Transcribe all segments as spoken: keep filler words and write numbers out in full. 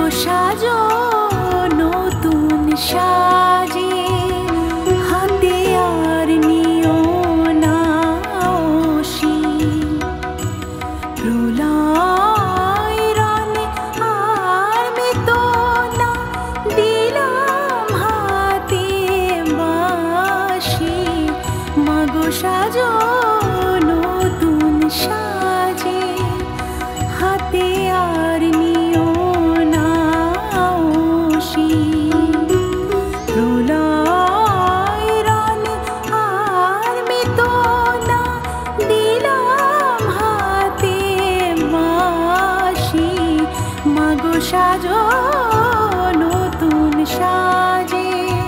সাজো নতুন সাজে হাতে আর নিও না ওসি প্রলয় রানে আর মেতো না দিলাম হাতে বাঁশি মাগো সাজো নতুন সাজে হাতে আর নিও প্রলয় রানে আর মেতো না দিলাম হাতে বাঁশি মাগো সাজো নতুন সাজে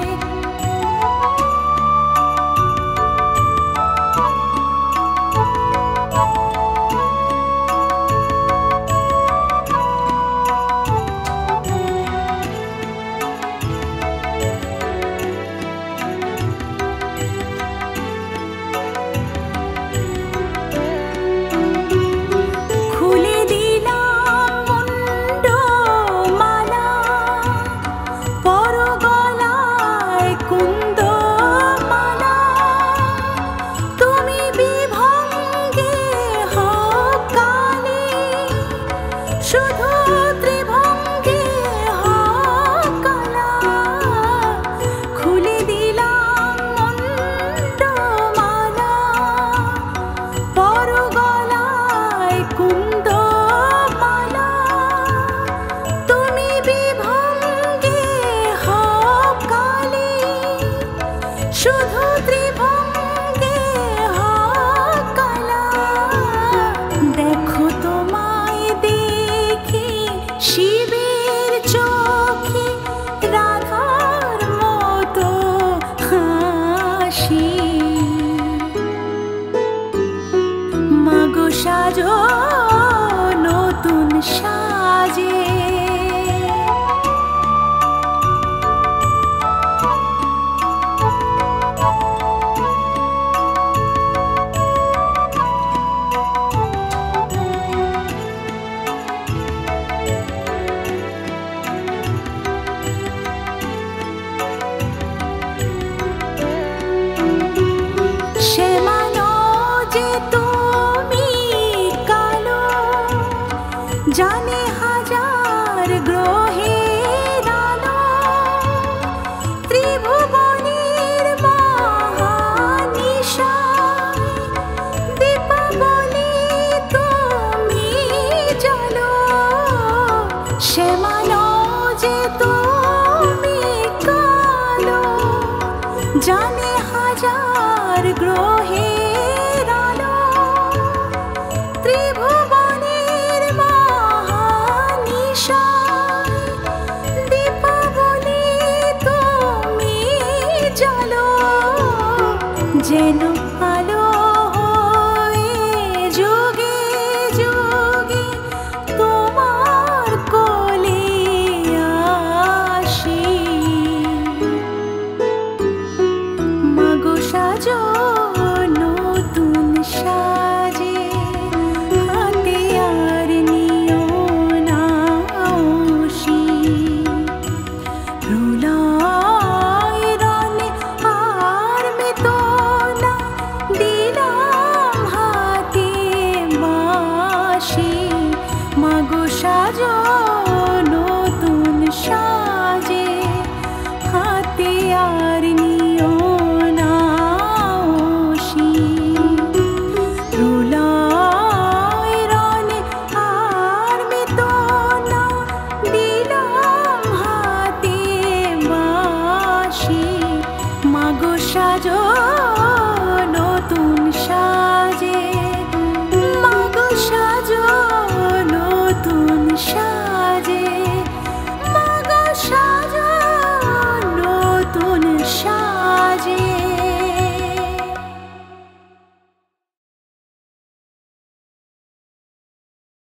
শুধু ত্রিভঙ্গে হকালা খুলে দিলাম মুন্ডমালা পরগলায় কুন্দমালা তুমি বিভঙ্গে হকালে শুধু ত্রিভঙ্গে হকালা দেখো তোমায় শিবের চোখে রাধার মতো হাসি মাগো সাজো নতুন সাজে জানে হাজার গ্রহের আলো ত্রিভুবনের মহানিশায় দীপাবলি তুমি জানো শ্যামা